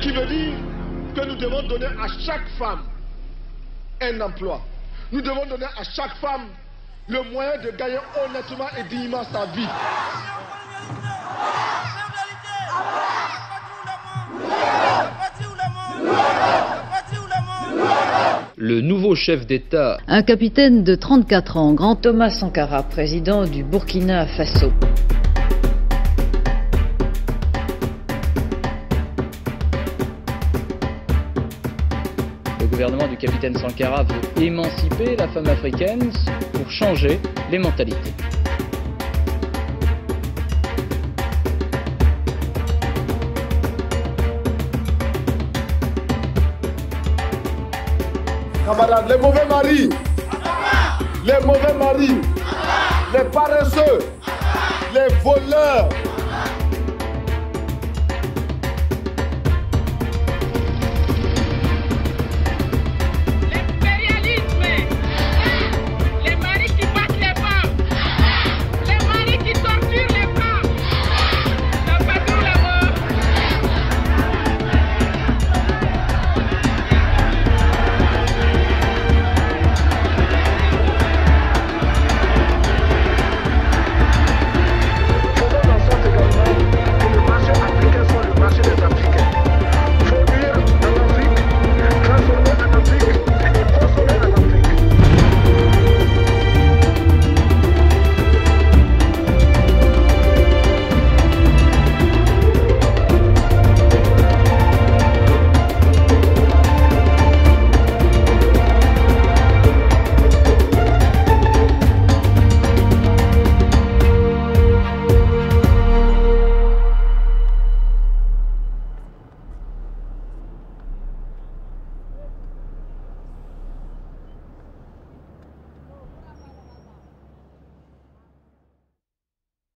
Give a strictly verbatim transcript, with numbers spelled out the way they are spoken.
qui veut dire que nous devons donner à chaque femme un emploi. Nous devons donner à chaque femme le moyen de gagner honnêtement et dignement sa vie. Le nouveau chef d'État, un capitaine de trente-quatre ans, Grand Thomas Sankara, président du Burkina Faso. le gouvernement du capitaine Sankara veut émanciper la femme africaine pour changer les mentalités. Camarades, les mauvais maris, les mauvais maris, les paresseux, les voleurs,